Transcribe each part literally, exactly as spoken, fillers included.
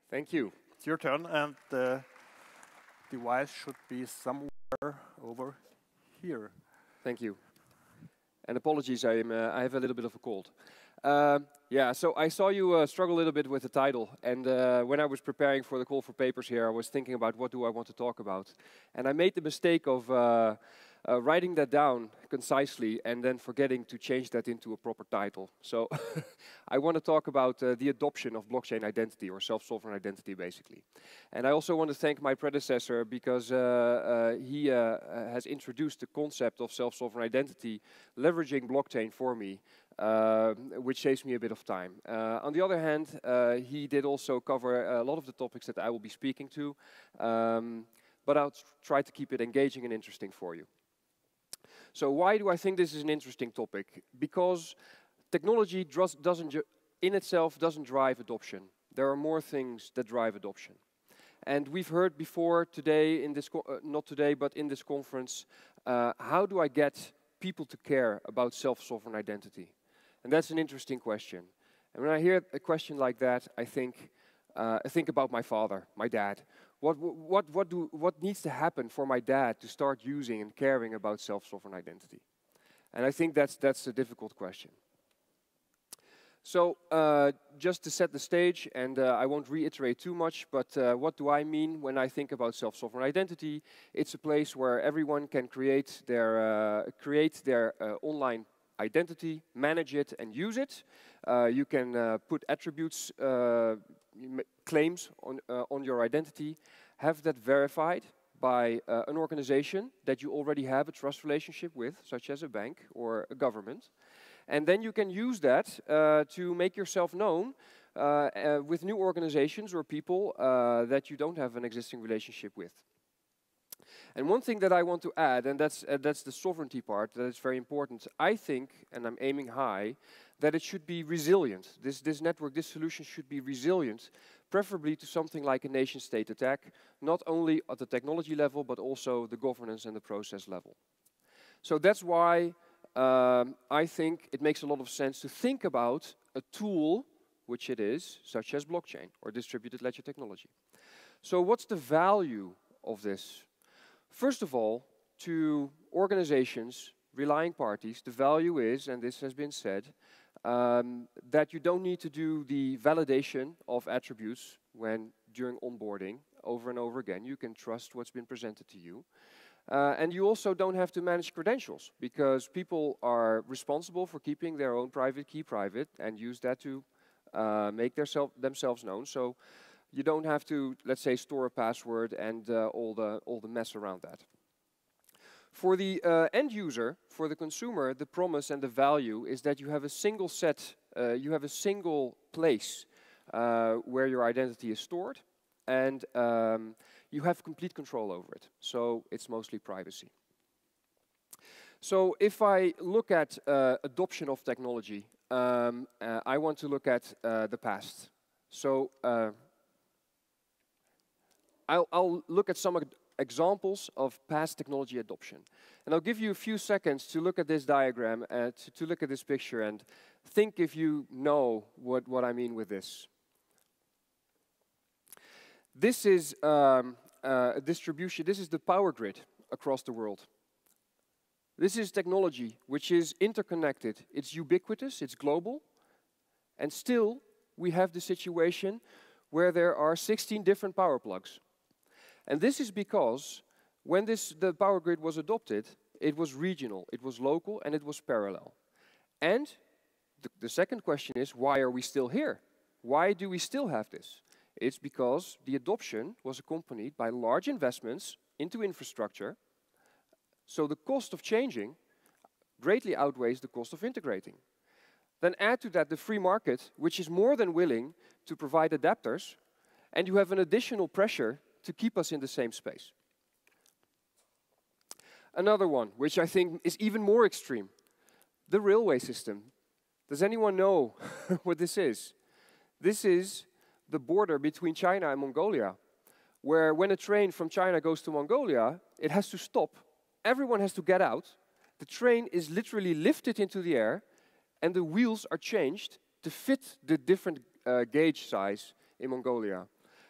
Thank you. It's your turn, and the device should be somewhere over here. Thank you. And apologies, I'm, uh, I have a little bit of a cold. Um, yeah, so I saw you uh, struggle a little bit with the title, and uh, when I was preparing for the call for papers here, I was thinking about what do I want to talk about. And I made the mistake of uh, uh, writing that down concisely and then forgetting to change that into a proper title. So I want to talk about uh, the adoption of blockchain identity, or self-sovereign identity, basically. And I also want to thank my predecessor, because uh, uh, he uh, has introduced the concept of self-sovereign identity, leveraging blockchain for me, uh, which saves me a bit of time. Uh, on the other hand, uh, he did also cover a lot of the topics that I will be speaking to, um, but I'll try to keep it engaging and interesting for you. So why do I think this is an interesting topic? Because technology doesn't, in itself, doesn't drive adoption. There are more things that drive adoption. And we've heard before today, in this uh, not today, but in this conference, uh, how do I get people to care about self-sovereign identity? And that's an interesting question. And when I hear a question like that, I think, uh, I think about my father, my dad. What, what, what, do, what needs to happen for my dad to start using and caring about self-sovereign identity? And I think that's, that's a difficult question. So uh, just to set the stage, and uh, I won't reiterate too much, but uh, what do I mean when I think about self-sovereign identity? It's a place where everyone can create their, uh, create their uh, online identity, manage it, and use it. Uh, you can uh, put attributes, uh, claims on, uh, on your identity, have that verified by uh, an organization that you already have a trust relationship with, such as a bank or a government. And then you can use that uh, to make yourself known uh, uh, with new organizations or people uh, that you don't have an existing relationship with. And one thing that I want to add, and that's, uh, that's the sovereignty part, that is very important. I think, and I'm aiming high, that it should be resilient. This, this network, this solution should be resilient, preferably to something like a nation-state attack, not only at the technology level, but also the governance and the process level. So that's why um, I think it makes a lot of sense to think about a tool, which it is, such as blockchain or distributed ledger technology. So what's the value of this? First of all, to organizations, relying parties, the value is, and this has been said, um, that you don't need to do the validation of attributes when during onboarding over and over again. You can trust what's been presented to you. Uh, and you also don't have to manage credentials, because people are responsible for keeping their own private key private and use that to uh, make their self themselves known. So you don't have to, let's say, store a password and uh, all the all the mess around that. For the uh, end user, for the consumer, the promise and the value is that you have a single set, uh, you have a single place uh, where your identity is stored, and um, you have complete control over it. So it's mostly privacy. So if I look at uh, adoption of technology, um, uh, I want to look at uh, the past. So uh, I'll, I'll look at some examples of past technology adoption. And I'll give you a few seconds to look at this diagram, and to, to look at this picture, and think if you know what, what I mean with this. This is um, uh, a distribution, this is the power grid across the world. This is technology which is interconnected, it's ubiquitous, it's global, and still we have the situation where there are sixteen different power plugs. And this is because when this, the power grid was adopted, it was regional, it was local, and it was parallel. And the, the second question is, why are we still here? Why do we still have this? It's because the adoption was accompanied by large investments into infrastructure, so the cost of changing greatly outweighs the cost of integrating. Then add to that the free market, which is more than willing to provide adapters, and you have an additional pressure to keep us in the same space. Another one, which I think is even more extreme, the railway system. Does anyone know what this is? This is the border between China and Mongolia, where when a train from China goes to Mongolia, it has to stop. Everyone has to get out. The train is literally lifted into the air, and the wheels are changed to fit the different uh, gauge size in Mongolia.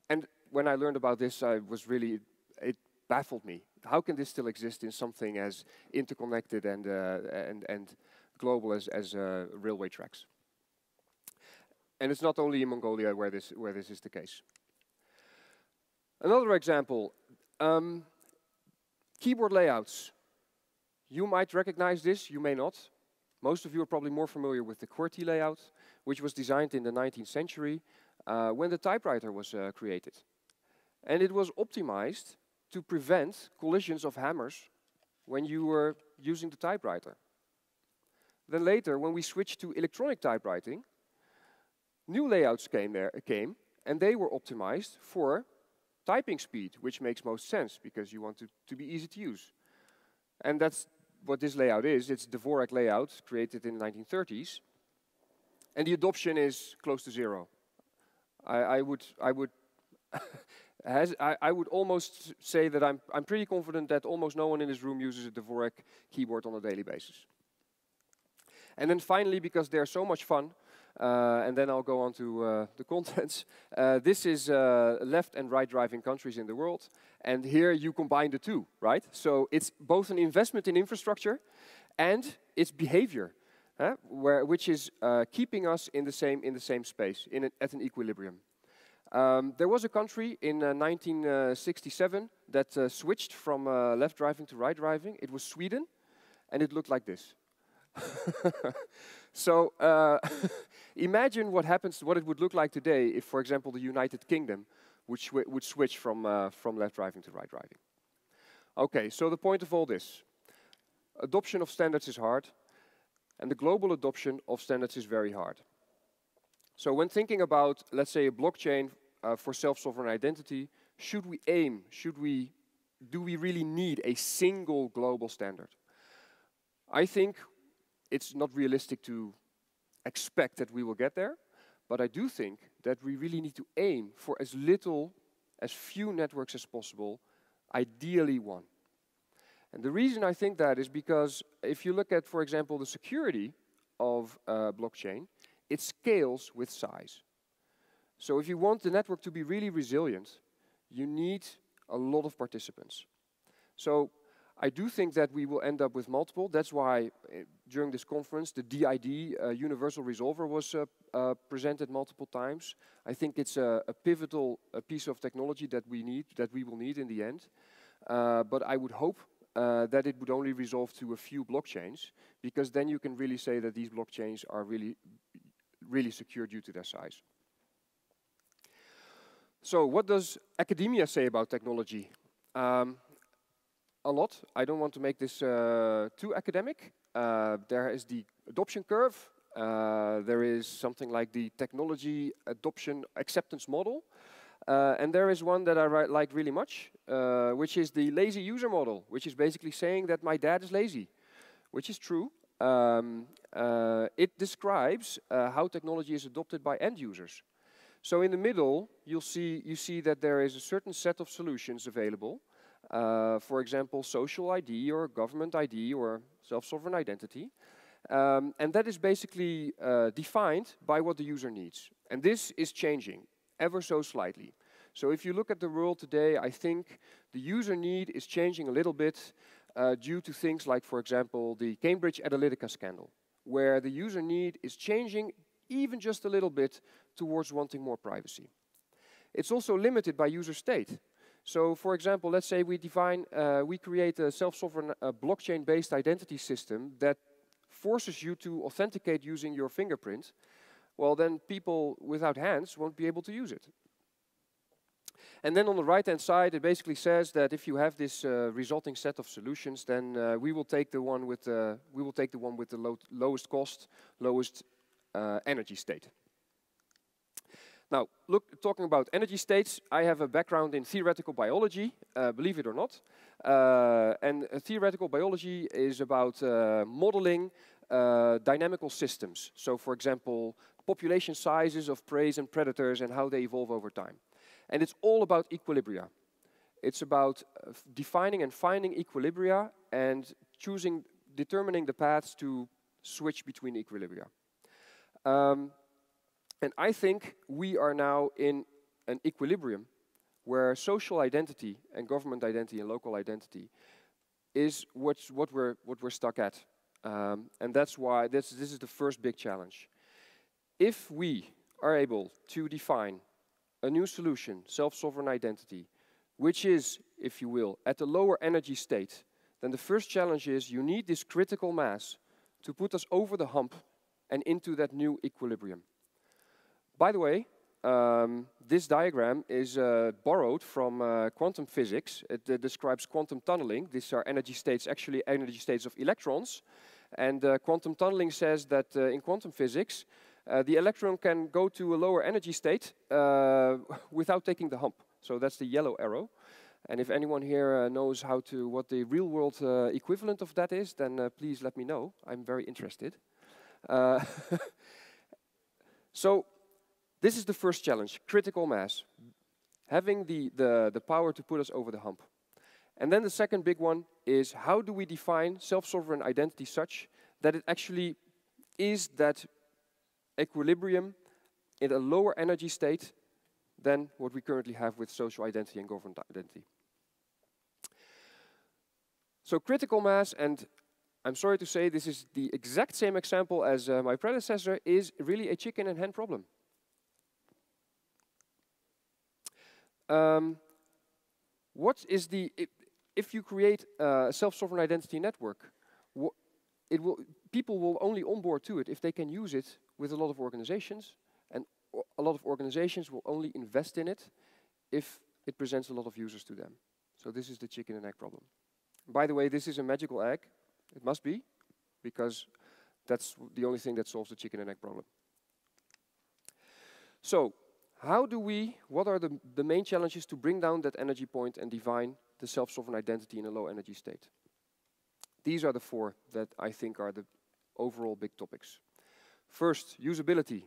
And when I learned about this, I was really, it baffled me. How can this still exist in something as interconnected and, uh, and, and global as, as uh, railway tracks? And it's not only in Mongolia where this, where this is the case. Another example, um, keyboard layouts. You might recognize this, you may not. Most of you are probably more familiar with the QWERTY layout, which was designed in the nineteenth century uh, when the typewriter was uh, created. And it was optimized to prevent collisions of hammers when you were using the typewriter. Then later, when we switched to electronic typewriting, new layouts came there, came, and they were optimized for typing speed, which makes most sense because you want it to be easy to use. And that's what this layout is. It's the Dvorak layout created in the nineteen thirties. And the adoption is close to zero. I, I would, I would, has, I, I would almost say that I'm, I'm pretty confident that almost no one in this room uses a Dvorak keyboard on a daily basis. And then finally, because they're so much fun, uh, and then I'll go on to uh, the contents. Uh, this is uh, left and right driving countries in the world. And here you combine the two, right? So it's both an investment in infrastructure and it's behavior, uh, where, which is uh, keeping us in the same, in the same space, in a, at an equilibrium. Um, there was a country in uh, nineteen sixty-seven that uh, switched from uh, left driving to right driving. It was Sweden, and it looked like this. So uh, imagine what happens, what it would look like today if, for example, the United Kingdom would, sw would switch from, uh, from left driving to right driving. Okay, so the point of all this, adoption of standards is hard, and the global adoption of standards is very hard. So when thinking about, let's say, a blockchain uh, for self-sovereign identity, should we aim, should we, do we really need a single global standard? I think it's not realistic to expect that we will get there, but I do think that we really need to aim for as little, as few networks as possible, ideally one. And the reason I think that is because if you look at, for example, the security of uh, blockchain, it scales with size. So if you want the network to be really resilient, you need a lot of participants. So I do think that we will end up with multiple. That's why uh, during this conference, the D I D, uh, Universal Resolver, was uh, uh, presented multiple times. I think it's a, a pivotal a piece of technology that we need, that we will need in the end. Uh, but I would hope uh, that it would only resolve to a few blockchains, because then you can really say that these blockchains are really, really secure due to their size. So what does academia say about technology? Um, A lot. I don't want to make this uh, too academic. Uh, there is the adoption curve. Uh, there is something like the technology adoption acceptance model. Uh, and there is one that I ri like really much, uh, which is the lazy user model, which is basically saying that my dad is lazy, which is true. Um, uh, it describes uh, how technology is adopted by end users. So in the middle, you'll see, you see that there is a certain set of solutions available. Uh, for example, social I D or government I D or self-sovereign identity. Um, and that is basically uh, defined by what the user needs. And this is changing ever so slightly. So if you look at the world today, I think the user need is changing a little bit uh, due to things like, for example, the Cambridge Analytica scandal, where the user need is changing even just a little bit towards wanting more privacy. It's also limited by user state. So, for example, let's say we define, uh, we create a self-sovereign uh, blockchain-based identity system that forces you to authenticate using your fingerprint. Well, then people without hands won't be able to use it. And then on the right-hand side, it basically says that if you have this uh, resulting set of solutions, then uh, we will take the one with the we will take the one with the low, lowest cost, lowest uh, energy state. Now, look, talking about energy states, I have a background in theoretical biology, uh, believe it or not. Uh, and uh, theoretical biology is about uh, modeling uh, dynamical systems. So, for example, population sizes of prey and predators and how they evolve over time. And it's all about equilibria. It's about uh, defining and finding equilibria and choosing, determining the paths to switch between equilibria. Um, And I think we are now in an equilibrium where social identity and government identity and local identity is what's, what, we're, what we're stuck at. Um, and that's why this, this is the first big challenge. If we are able to define a new solution, self-sovereign identity, which is, if you will, at a lower energy state, then the first challenge is you need this critical mass to put us over the hump and into that new equilibrium. By the way, um, this diagram is uh, borrowed from uh, quantum physics. It uh, describes quantum tunneling. These are energy states, actually energy states of electrons. And uh, quantum tunneling says that uh, in quantum physics, uh, the electron can go to a lower energy state uh, without taking the hump. So that's the yellow arrow. And if anyone here uh, knows how to, what the real world uh, equivalent of that is, then uh, please let me know. I'm very interested. Uh, so this is the first challenge, critical mass. Having the, the, the power to put us over the hump. And then the second big one is how do we define self-sovereign identity such that it actually is that equilibrium in a lower energy state than what we currently have with social identity and government identity. So critical mass, and I'm sorry to say this is the exact same example as uh, my predecessor, is really a chicken and hen problem. Um, what is the, if, if you create a self-sovereign identity network, it will, people will only onboard to it if they can use it with a lot of organizations, and a lot of organizations will only invest in it if it presents a lot of users to them. So this is the chicken and egg problem. By the way, this is a magical egg. It must be, because that's the only thing that solves the chicken and egg problem. So, how do we, what are the, the main challenges to bring down that energy point and define the self-sovereign identity in a low energy state? These are the four that I think are the overall big topics. First, usability.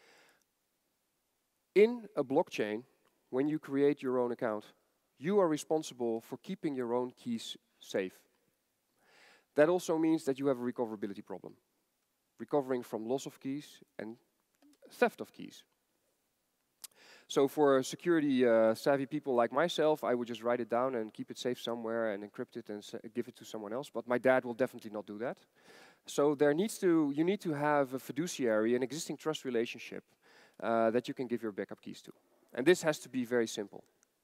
In a blockchain, when you create your own account, you are responsible for keeping your own keys safe. That also means that you have a recoverability problem. Recovering from loss of keys and theft of keys. So for security uh, savvy people like myself, I would just write it down and keep it safe somewhere and encrypt it and give it to someone else. But my dad will definitely not do that. So there needs to, you need to have a fiduciary, an existing trust relationship uh, that you can give your backup keys to. And this has to be very simple.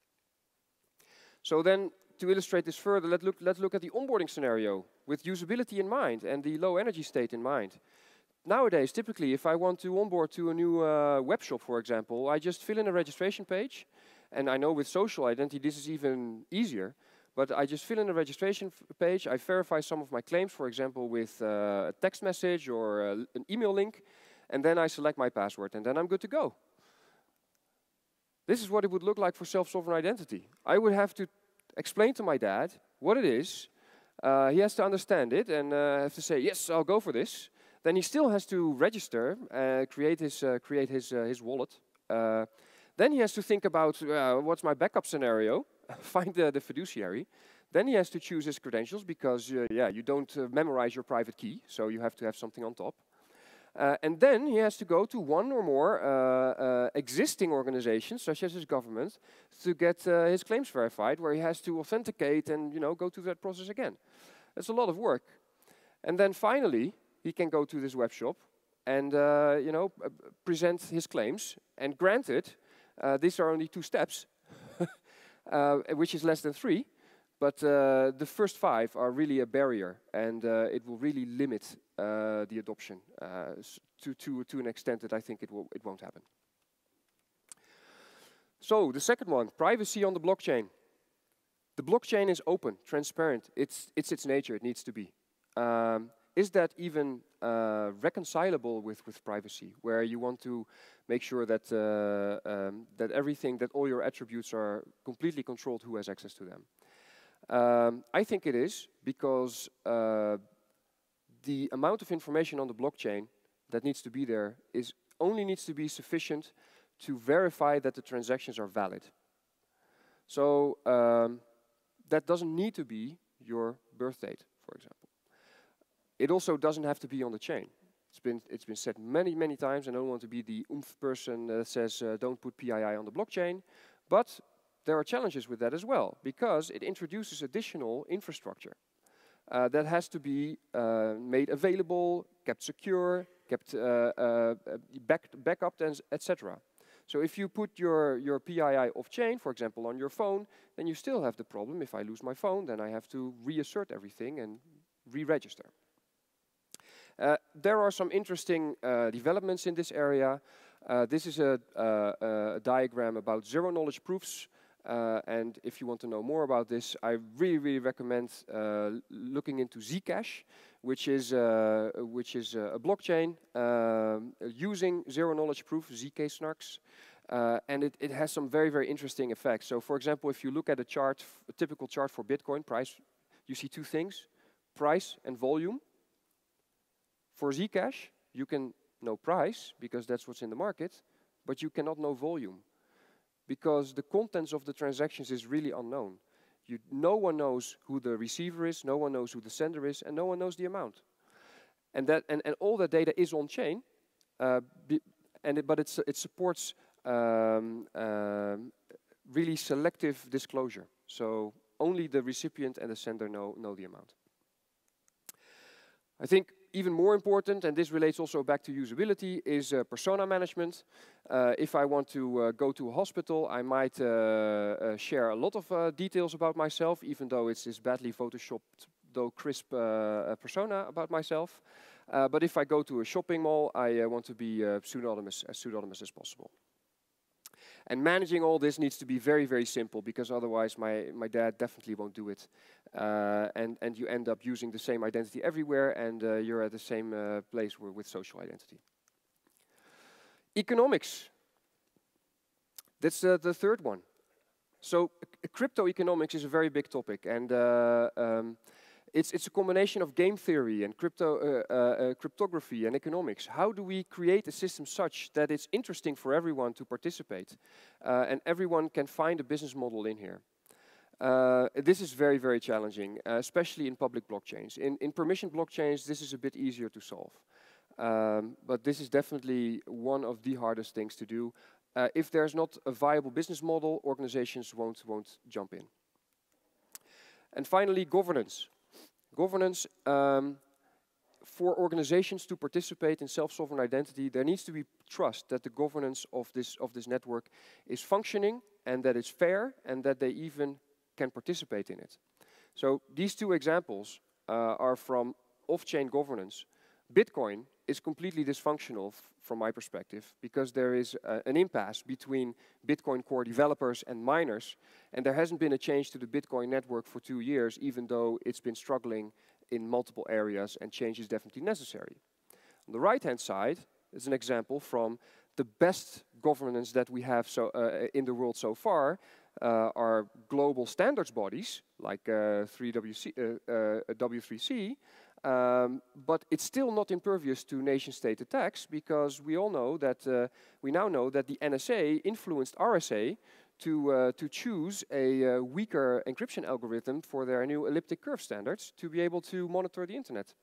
So then, to illustrate this further, let's look, let's look at the onboarding scenario with usability in mind and the low energy state in mind. Nowadays, typically, if I want to onboard to a new uh, web shop, for example, I just fill in a registration page. And I know with social identity, this is even easier. But I just fill in a registration page. I verify some of my claims, for example, with uh, a text message or uh, an email link. And then I select my password, and then I'm good to go. This is what it would look like for self-sovereign identity. I would have to explain to my dad what it is. Uh, he has to understand it and uh, have to say, yes, I'll go for this. Then he still has to register, uh, create his uh, create his uh, his wallet. Uh, then he has to think about uh, what's my backup scenario, find the, the fiduciary. Then he has to choose his credentials because uh, yeah, you don't uh, memorize your private key, so you have to have something on top. Uh, and then he has to go to one or more uh, uh, existing organizations, such as his government, to get uh, his claims verified, where he has to authenticate and you know go through that process again. That's a lot of work. And then finally, he can go to this web shop and uh, you know uh, present his claims. And granted, uh, these are only two steps, uh, which is less than three. But uh, the first five are really a barrier, and uh, it will really limit uh, the adoption uh, to, to, to an extent that I think it, will, it won't happen. So the second one, privacy on the blockchain. The blockchain is open, transparent. It's, it's its nature, it needs to be. Um, is that even uh, reconcilable with, with privacy, where you want to make sure that, uh, um, that everything, that all your attributes are completely controlled, who has access to them? Um, I think it is, because uh, the amount of information on the blockchain that needs to be there is only needs to be sufficient to verify that the transactions are valid. So um, that doesn't need to be your birth date, for example. It also doesn't have to be on the chain. It's been, it's been said many, many times, and I don't want to be the oomph person that says uh, don't put P I I on the blockchain, but there are challenges with that as well, because it introduces additional infrastructure uh, that has to be uh, made available, kept secure, kept uh, uh, back, backup, et cetera. So if you put your, your P I I off-chain, for example, on your phone, then you still have the problem. If I lose my phone, then I have to reassert everything and re-register. Uh, there are some interesting uh, developments in this area. Uh, this is a, uh, a diagram about zero-knowledge proofs. Uh, and if you want to know more about this, I really, really recommend uh, looking into Zcash, which is, uh, which is uh, a blockchain uh, using zero-knowledge proof, Z K SNARKs. Uh, and it, it has some very, very interesting effects. So for example, if you look at a chart, a typical chart for Bitcoin price, you see two things, price and volume. For Zcash, you can know price, because that's what's in the market, but you cannot know volume, because the contents of the transactions is really unknown. You, no one knows who the receiver is, no one knows who the sender is, and no one knows the amount. And, that, and, and all that data is on-chain, uh, and it, but it's, it supports um, um, really selective disclosure. So only the recipient and the sender know, know the amount. I think even more important, and this relates also back to usability, is uh, persona management. Uh, if I want to uh, go to a hospital, I might uh, uh, share a lot of uh, details about myself, even though it's this badly photoshopped, though crisp uh, persona about myself. Uh, but if I go to a shopping mall, I uh, want to be uh, pseudonymous, as pseudonymous as possible. And managing all this needs to be very, very simple, because otherwise my, my dad definitely won't do it. Uh, and, and you end up using the same identity everywhere, and uh, you're at the same uh, place with social identity. Economics. That's uh, the third one. So crypto economics is a very big topic, and uh, um, It's, it's a combination of game theory and crypto, uh, uh, uh, cryptography and economics. How do we create a system such that it's interesting for everyone to participate uh, and everyone can find a business model in here? Uh, this is very, very challenging, uh, especially in public blockchains. In, in permission blockchains, this is a bit easier to solve. Um, but this is definitely one of the hardest things to do. Uh, if there's not a viable business model, organizations won't, won't jump in. And finally, governance. Governance, um, for organizations to participate in self-sovereign identity, there needs to be trust that the governance of this, of this network is functioning and that it's fair and that they even can participate in it. So these two examples uh, are from off-chain governance. Bitcoin is completely dysfunctional f from my perspective, because there is uh, an impasse between Bitcoin core developers and miners, and there hasn't been a change to the Bitcoin network for two years, even though it's been struggling in multiple areas, and change is definitely necessary. On the right-hand side is an example from the best governance that we have so, uh, in the world so far, uh, are global standards bodies, like uh, three W C, uh, uh, W three C, Um, but it's still not impervious to nation-state attacks, because we all know that, uh, we now know that the N S A influenced R S A to, uh, to choose a uh, weaker encryption algorithm for their new elliptic curve standards to be able to monitor the internet.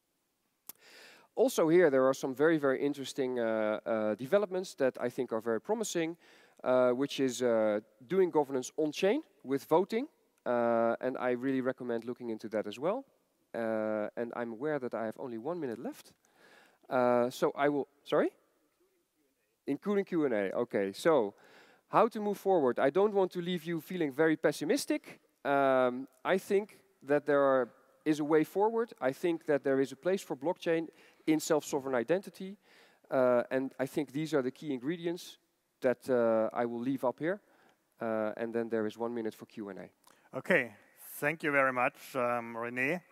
Also here, there are some very, very interesting uh, uh, developments that I think are very promising, uh, which is uh, doing governance on-chain with voting, uh, and I really recommend looking into that as well. Uh, and I'm aware that I have only one minute left. Uh, so I will, sorry? Including Q and A, okay. So, how to move forward? I don't want to leave you feeling very pessimistic. Um, I think that there are, is a way forward. I think that there is a place for blockchain in self-sovereign identity. Uh, and I think these are the key ingredients that uh, I will leave up here. Uh, and then there is one minute for Q and A. Okay, thank you very much, um, René.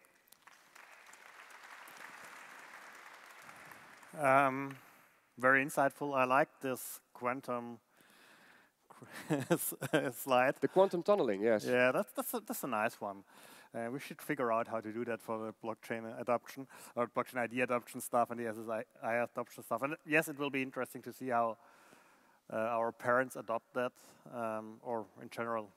Um, very insightful. I like this quantum slide. The quantum tunneling, yes. Yeah, that's that's a, that's a nice one. Uh, we should figure out how to do that for the blockchain adoption or blockchain I D adoption stuff and the S S I adoption stuff. And yes, it will be interesting to see how uh, our parents adopt that, um, or in general,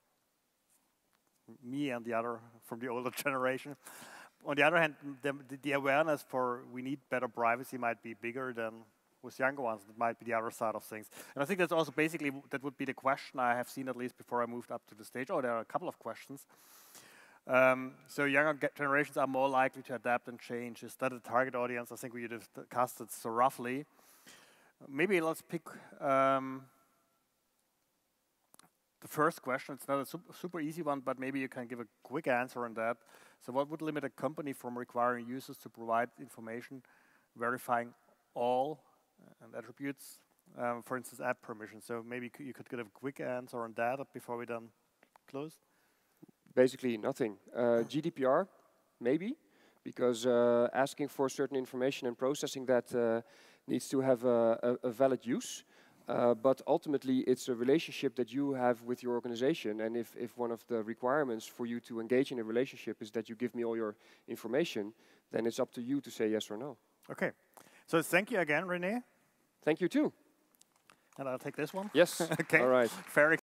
me and the other from the older generation. On the other hand, the, the awareness for we need better privacy might be bigger than with younger ones, it might be the other side of things. And I think that's also basically, that would be the question I have seen at least before I moved up to the stage. Oh, there are a couple of questions. Um, so younger generations are more likely to adapt and change. Is that a target audience? I think we discussed it so roughly. Maybe let's pick um, the first question. It's not a super, super easy one, but maybe you can give a quick answer on that. So what would limit a company from requiring users to provide information verifying all uh, and attributes, um, for instance, app permissions? So maybe you could get a quick answer on that before we then close. Basically nothing. Uh, G D P R, maybe, because uh, asking for certain information and processing that uh, needs to have a, a, a valid use. Uh, but ultimately, it's a relationship that you have with your organization. And if, if one of the requirements for you to engage in a relationship is that you give me all your information, then it's up to you to say yes or no. Okay. So thank you again, René. Thank you too. And I'll take this one. Yes. Okay. All right. Fair